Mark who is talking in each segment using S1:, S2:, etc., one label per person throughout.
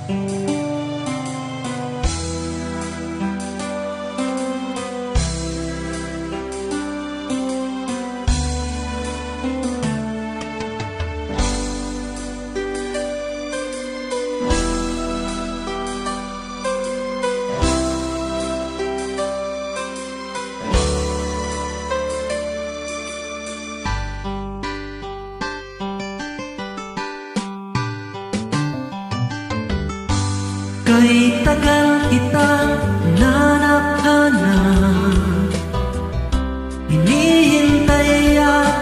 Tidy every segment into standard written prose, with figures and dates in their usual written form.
S1: Kay tagal kitang nanap-hanap, hinihintay at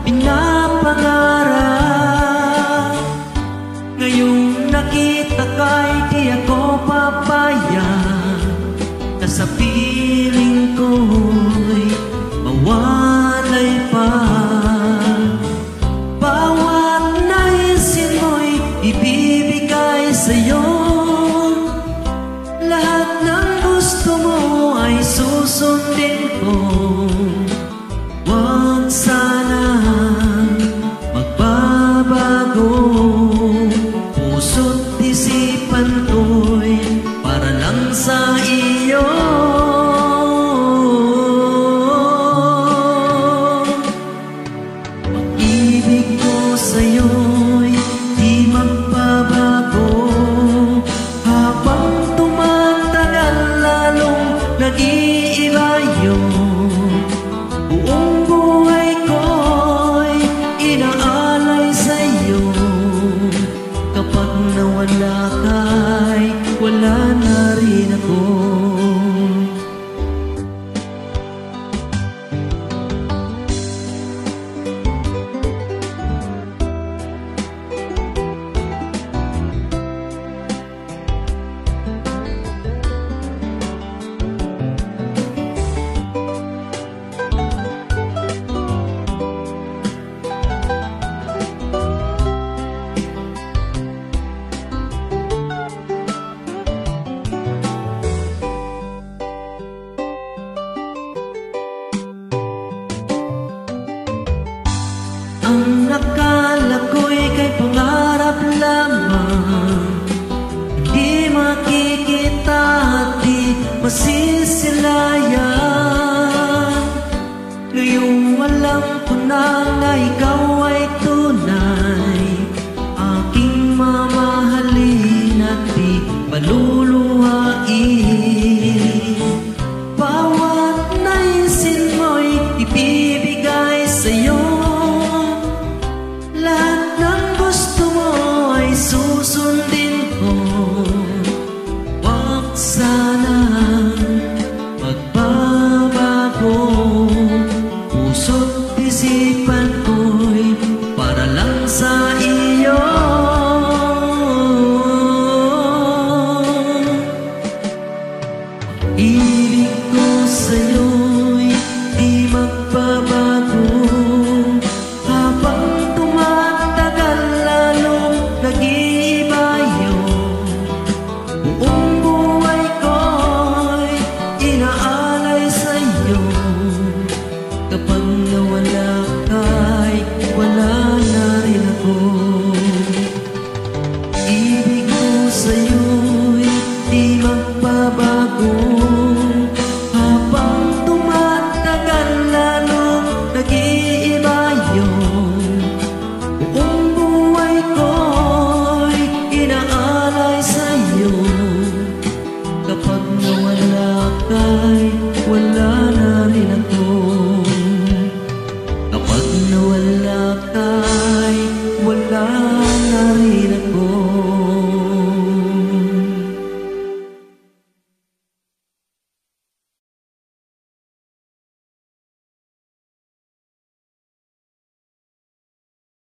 S1: pinapangarap. Ngayong nakita ka'y di ako papayag na sa piling ko'y mawalay pa. Bawat naisin mo'y ibibigay sa'yo, lahat ng gusto mo ay susundin ko. Huwag sanang magbabago, puso't isipan ko'y para lang sa iyo. Pag-ibig ko sa'yo'y di magbabago, habang nag-iiba yun. Buong buhay ko'y inaalay sa'yo. Kapag nawala ka'y wala na rin ako. Ang akala ko'y kay pangarap lamang, hindi makikita at di masisilayan. Ngayong alam ko na na ikaw ay tunay, aking mamahalin at di paluluhain. Bawat naisin mo'y ibibigay sa'yo, lahat ng gusto mo ay susundin ko. Huwag sanang magbabago, puso't isipan ko'y para lang sa iyo. Ibig ko sa'yo'y di magbabago, habang tumatagal lalong nag-iiba yun. Buong buhay ko'y inaalay sa'yo. Kapag nawala ka'y wala na rin ako. Ibig ko sa'yo'y di magbabago, habang tumatagal lalong nag-iiba yun. Buong buhay ko'y inaalay sa'yo. Kapag nawala ka'y wala na rin ako. Kapag nawala ka'y wala